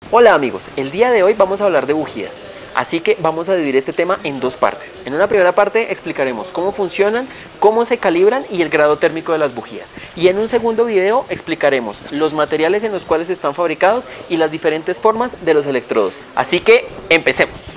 Hola amigos, el día de hoy vamos a hablar de bujías, así que vamos a dividir este tema en dos partes. En una primera parte explicaremos cómo funcionan, cómo se calibran y el grado térmico de las bujías. Y en un segundo video explicaremos los materiales en los cuales están fabricados y las diferentes formas de los electrodos. Así que empecemos.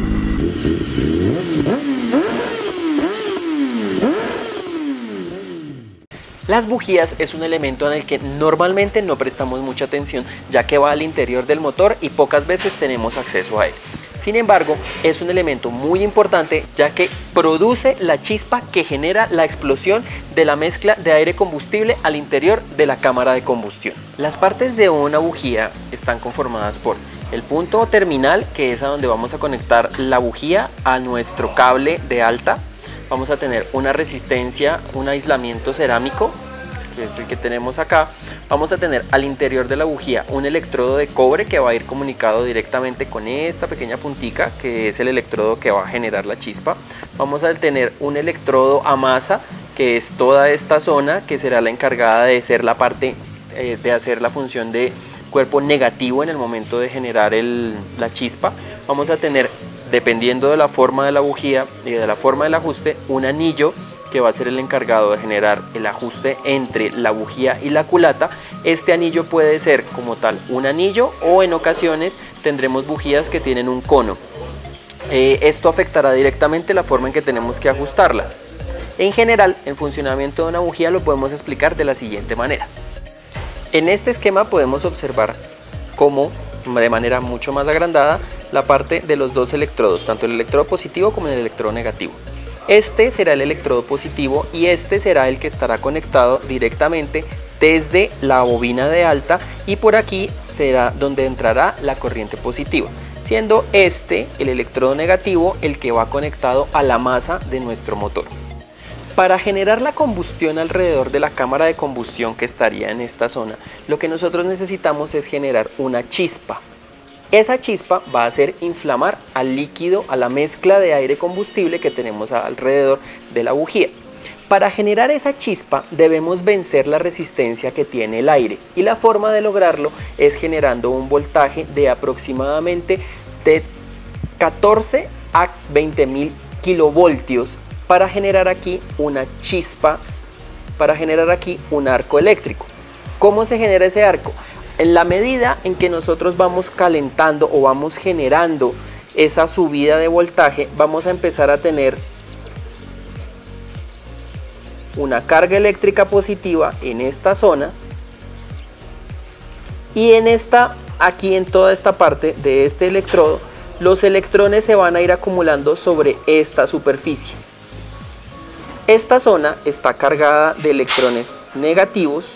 Las bujías es un elemento en el que normalmente no prestamos mucha atención, ya que va al interior del motor y pocas veces tenemos acceso a él. Sin embargo, es un elemento muy importante, ya que produce la chispa que genera la explosión de la mezcla de aire combustible al interior de la cámara de combustión. Las partes de una bujía están conformadas por el punto terminal, que es a donde vamos a conectar la bujía a nuestro cable de alta. Vamos a tener una resistencia, un aislamiento cerámico, que es el que tenemos acá. Vamos a tener al interior de la bujía un electrodo de cobre que va a ir comunicado directamente con esta pequeña puntica, que es el electrodo que va a generar la chispa. Vamos a tener un electrodo a masa, que es toda esta zona, que será la encargada de ser la parte, de hacer la función de cuerpo negativo en el momento de generar la chispa. Vamos a tener, dependiendo de la forma de la bujía y de la forma del ajuste, un anillo que va a ser el encargado de generar el ajuste entre la bujía y la culata. Este anillo puede ser como tal un anillo, o en ocasiones tendremos bujías que tienen un cono. Esto afectará directamente la forma en que tenemos que ajustarla. En general, el funcionamiento de una bujía lo podemos explicar de la siguiente manera. En este esquema podemos observar cómo, de manera mucho más agrandada, la parte de los dos electrodos, tanto el electrodo positivo como el electrodo negativo. Este será el electrodo positivo y este será el que estará conectado directamente desde la bobina de alta, y por aquí será donde entrará la corriente positiva, siendo este, el electrodo negativo, el que va conectado a la masa de nuestro motor. Para generar la combustión alrededor de la cámara de combustión, que estaría en esta zona, lo que nosotros necesitamos es generar una chispa. Esa chispa va a hacer inflamar al líquido, a la mezcla de aire combustible que tenemos alrededor de la bujía. Para generar esa chispa debemos vencer la resistencia que tiene el aire, y la forma de lograrlo es generando un voltaje de aproximadamente de 14 a 20.000 kilovoltios para generar aquí una chispa, para generar aquí un arco eléctrico. ¿Cómo se genera ese arco? En la medida en que nosotros vamos calentando o vamos generando esa subida de voltaje, vamos a empezar a tener una carga eléctrica positiva en esta zona, y aquí en toda esta parte de este electrodo, los electrones se van a ir acumulando sobre esta superficie. Esta zona está cargada de electrones negativos,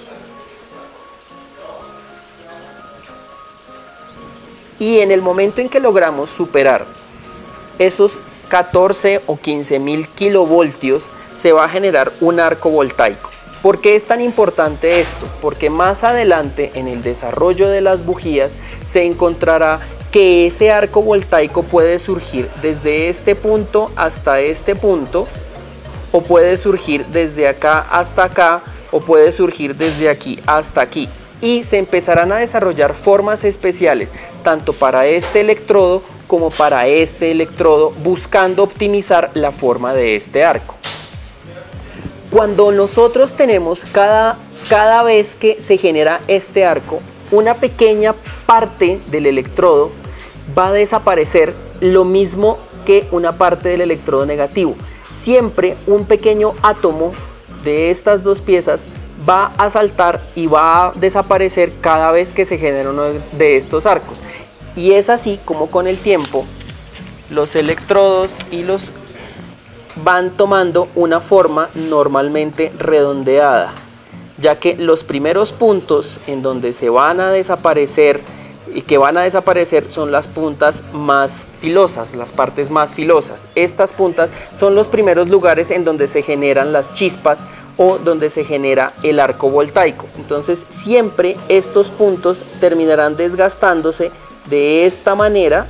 y en el momento en que logramos superar esos 14 o 15.000 kilovoltios, se va a generar un arco voltaico. ¿Por qué es tan importante esto? Porque más adelante en el desarrollo de las bujías se encontrará que ese arco voltaico puede surgir desde este punto hasta este punto, o puede surgir desde acá hasta acá, o puede surgir desde aquí hasta aquí. Y se empezarán a desarrollar formas especiales tanto para este electrodo como para este electrodo, buscando optimizar la forma de este arco. Cuando nosotros tenemos cada vez que se genera este arco, una pequeña parte del electrodo va a desaparecer, lo mismo que una parte del electrodo negativo. Siempre un pequeño átomo de estas dos piezas va a saltar y va a desaparecer cada vez que se genera uno de estos arcos. Y es así como con el tiempo los electrodos van tomando una forma normalmente redondeada, ya que los primeros puntos en donde se van a desaparecer y que van a desaparecer son las puntas más filosas, las partes más filosas. Estas puntas son los primeros lugares en donde se generan las chispas o donde se genera el arco voltaico. Entonces siempre estos puntos terminarán desgastándose de esta manera,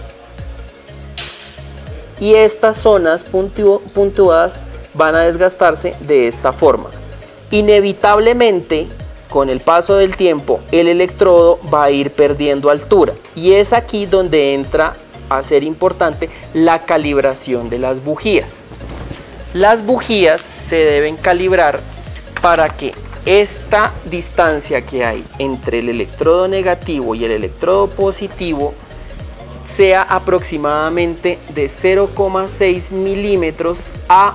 y estas zonas puntuadas van a desgastarse de esta forma. Inevitablemente con el paso del tiempo el electrodo va a ir perdiendo altura, y es aquí donde entra a ser importante la calibración de las bujías. Las bujías se deben calibrar para que esta distancia que hay entre el electrodo negativo y el electrodo positivo sea aproximadamente de 0,6 milímetros a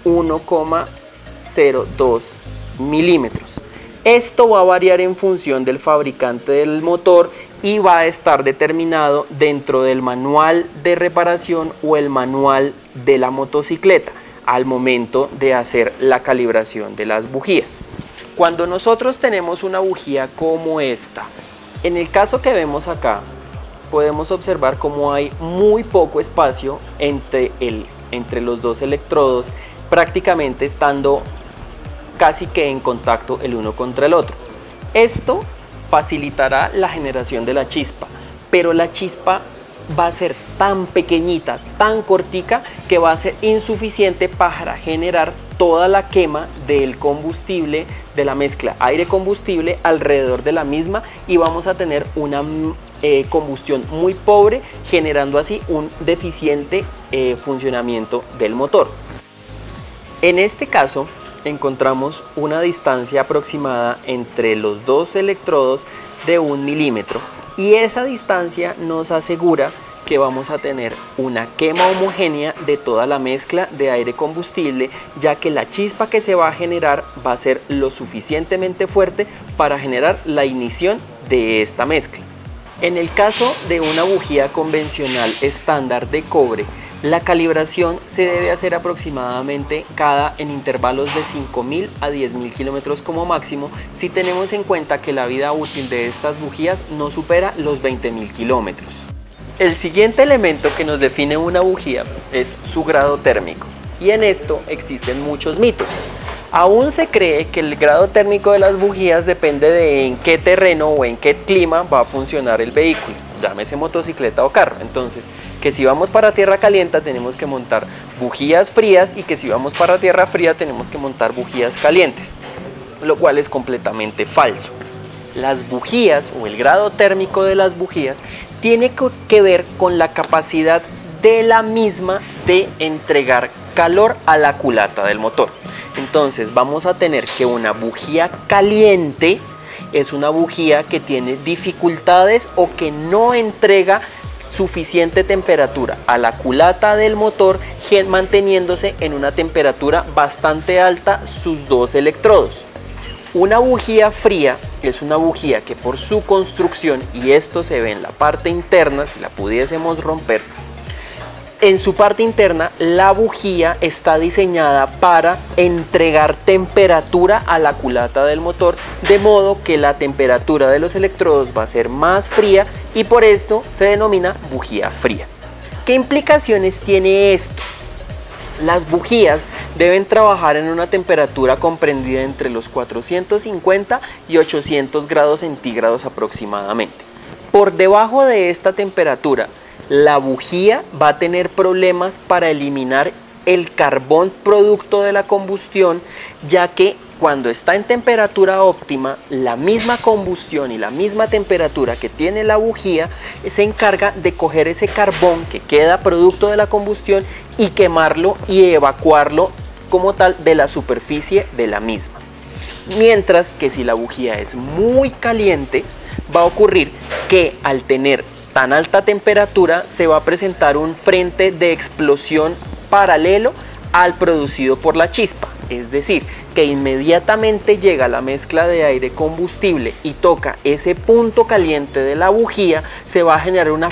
1,02 milímetros. Esto va a variar en función del fabricante del motor y va a estar determinado dentro del manual de reparación o el manual de la motocicleta al momento de hacer la calibración de las bujías. Cuando nosotros tenemos una bujía como esta, en el caso que vemos acá, podemos observar cómo hay muy poco espacio entre los dos electrodos, prácticamente estando casi que en contacto el uno contra el otro. Esto facilitará la generación de la chispa, pero la chispa va a ser tan pequeñita, tan cortica, que va a ser insuficiente para generar toda la quema del combustible, de la mezcla aire-combustible alrededor de la misma, y vamos a tener una combustión muy pobre, generando así un deficiente funcionamiento del motor. En este caso encontramos una distancia aproximada entre los dos electrodos de 1 milímetro, y esa distancia nos asegura que vamos a tener una quema homogénea de toda la mezcla de aire combustible, ya que la chispa que se va a generar va a ser lo suficientemente fuerte para generar la ignición de esta mezcla. En el caso de una bujía convencional estándar de cobre, la calibración se debe hacer aproximadamente en intervalos de 5.000 a 10.000 kilómetros como máximo, si tenemos en cuenta que la vida útil de estas bujías no supera los 20.000 kilómetros. El siguiente elemento que nos define una bujía es su grado térmico, y en esto existen muchos mitos. Aún se cree que el grado térmico de las bujías depende de en qué terreno o en qué clima va a funcionar el vehículo, llámese motocicleta o carro. Entonces, que si vamos para tierra caliente tenemos que montar bujías frías, y que si vamos para tierra fría tenemos que montar bujías calientes, lo cual es completamente falso. Las bujías o el grado térmico de las bujías tiene que ver con la capacidad de la misma de entregar calor a la culata del motor. Entonces vamos a tener que una bujía caliente es una bujía que tiene dificultades o que no entrega suficiente temperatura a la culata del motor, manteniéndose en una temperatura bastante alta sus dos electrodos. Una bujía fría es una bujía que por su construcción, y esto se ve en la parte interna, si la pudiésemos romper, en su parte interna la bujía está diseñada para entregar temperatura a la culata del motor, de modo que la temperatura de los electrodos va a ser más fría, y por esto se denomina bujía fría. ¿Qué implicaciones tiene esto? Las bujías deben trabajar en una temperatura comprendida entre los 450 y 800 grados centígrados aproximadamente. Por debajo de esta temperatura, la bujía va a tener problemas para eliminar el carbón producto de la combustión, ya que cuando está en temperatura óptima, la misma combustión y la misma temperatura que tiene la bujía se encarga de coger ese carbón que queda producto de la combustión y quemarlo y evacuarlo como tal de la superficie de la misma. Mientras que si la bujía es muy caliente, va a ocurrir que al tener tan alta temperatura se va a presentar un frente de explosión paralelo al producido por la chispa, es decir, que inmediatamente llega la mezcla de aire combustible y toca ese punto caliente de la bujía, se va a generar una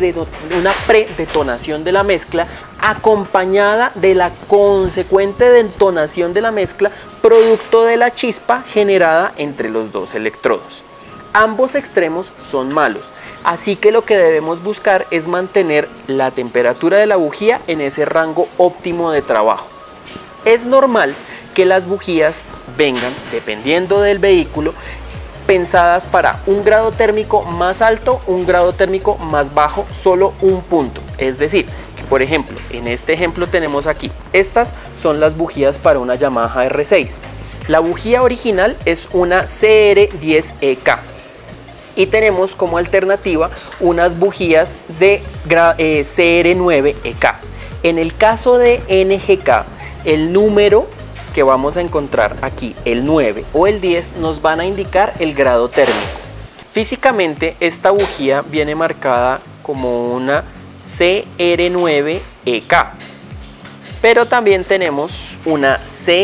predetonación de la mezcla, acompañada de la consecuente detonación de la mezcla producto de la chispa generada entre los dos electrodos. Ambos extremos son malos, así que lo que debemos buscar es mantener la temperatura de la bujía en ese rango óptimo de trabajo. Es normal que las bujías vengan, dependiendo del vehículo, pensadas para un grado térmico más alto, un grado térmico más bajo, solo un punto. Es decir, que por ejemplo, en este ejemplo tenemos aquí, estas son las bujías para una Yamaha R6. La bujía original es una CR10EK y tenemos como alternativa unas bujías de CR9EK. En el caso de NGK, el número que vamos a encontrar aquí, el 9 o el 10, nos van a indicar el grado térmico. Físicamente esta bujía viene marcada como una CR9EK, pero también tenemos una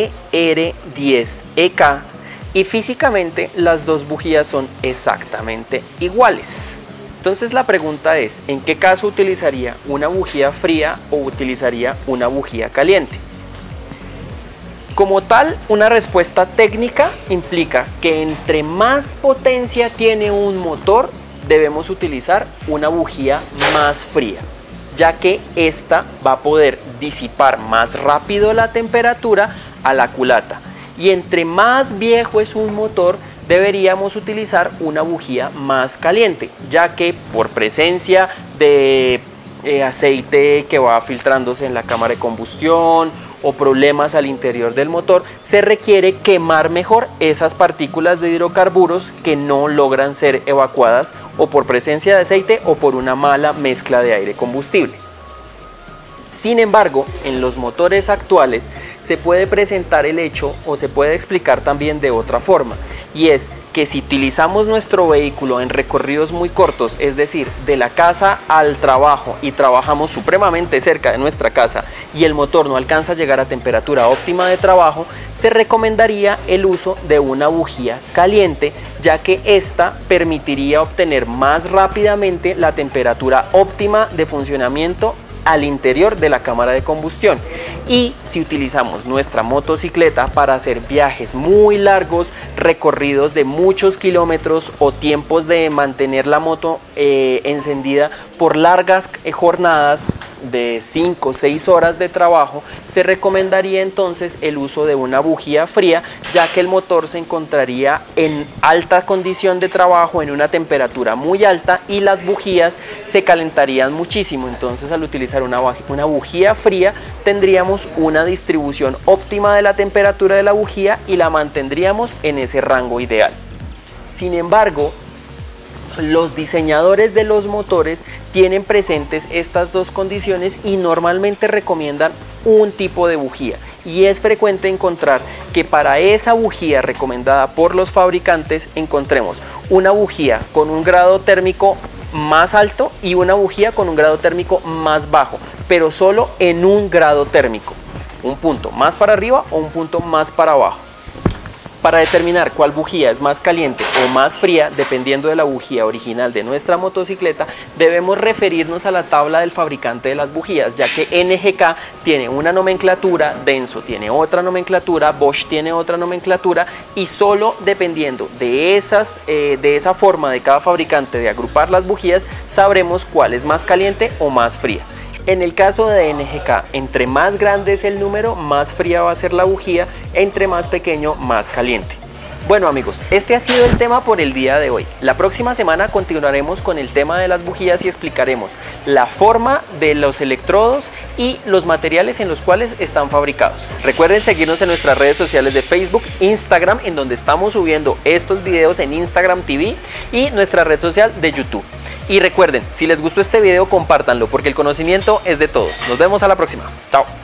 CR10EK y físicamente las dos bujías son exactamente iguales. Entonces la pregunta es, ¿en qué caso utilizaría una bujía fría o utilizaría una bujía caliente? Como tal, una respuesta técnica implica que entre más potencia tiene un motor, debemos utilizar una bujía más fría, ya que esta va a poder disipar más rápido la temperatura a la culata. Y entre más viejo es un motor, deberíamos utilizar una bujía más caliente, ya que por presencia de aceite que va filtrándose en la cámara de combustión o problemas al interior del motor, se requiere quemar mejor esas partículas de hidrocarburos que no logran ser evacuadas o por presencia de aceite o por una mala mezcla de aire combustible. Sin embargo, en los motores actuales se puede presentar el hecho o se puede explicar también de otra forma, y es que si utilizamos nuestro vehículo en recorridos muy cortos, es decir, de la casa al trabajo, y trabajamos supremamente cerca de nuestra casa y el motor no alcanza a llegar a temperatura óptima de trabajo, se recomendaría el uso de una bujía caliente, ya que esta permitiría obtener más rápidamente la temperatura óptima de funcionamiento al interior de la cámara de combustión. Y si utilizamos nuestra motocicleta para hacer viajes muy largos, recorridos de muchos kilómetros o tiempos de mantener la moto encendida por largas jornadas de 5 o 6 horas de trabajo, se recomendaría entonces el uso de una bujía fría, ya que el motor se encontraría en alta condición de trabajo, en una temperatura muy alta, y las bujías se calentarían muchísimo. Entonces, al utilizar una bujía fría, tendríamos una distribución óptima de la temperatura de la bujía y la mantendríamos en ese rango ideal. Sin embargo, los diseñadores de los motores tienen presentes estas dos condiciones y normalmente recomiendan un tipo de bujía, y es frecuente encontrar que para esa bujía recomendada por los fabricantes encontremos una bujía con un grado térmico más alto y una bujía con un grado térmico más bajo, pero solo en un grado térmico, un punto más para arriba o un punto más para abajo. Para determinar cuál bujía es más caliente o más fría, dependiendo de la bujía original de nuestra motocicleta, debemos referirnos a la tabla del fabricante de las bujías, ya que NGK tiene una nomenclatura, Denso tiene otra nomenclatura, Bosch tiene otra nomenclatura, y solo dependiendo de esa forma de cada fabricante de agrupar las bujías, sabremos cuál es más caliente o más fría. En el caso de NGK, entre más grande es el número, más fría va a ser la bujía, entre más pequeño, más caliente. Bueno amigos, este ha sido el tema por el día de hoy. La próxima semana continuaremos con el tema de las bujías y explicaremos la forma de los electrodos y los materiales en los cuales están fabricados. Recuerden seguirnos en nuestras redes sociales de Facebook, Instagram, en donde estamos subiendo estos videos en Instagram TV, y nuestra red social de YouTube. Y recuerden, si les gustó este video, compártanlo, porque el conocimiento es de todos. Nos vemos a la próxima. Chao.